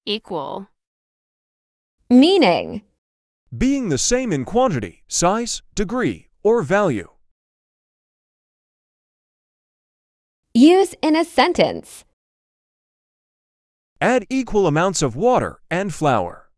equal. Meaning. Being the same in quantity, size, degree, or value. Use in a sentence. Add equal amounts of water and flour.